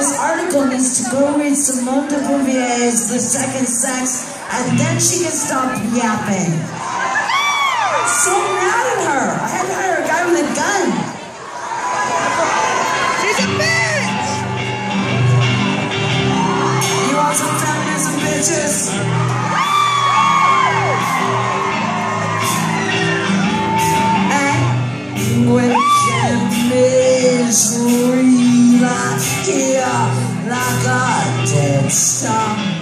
this article needs to go read Simone de Beauvoir's The Second Sex, and then she can stop yapping. I'm so mad at her. I had to hire a guy with a gun. She's a bitch! You want some feminism, bitches? Misery, like a dead stump.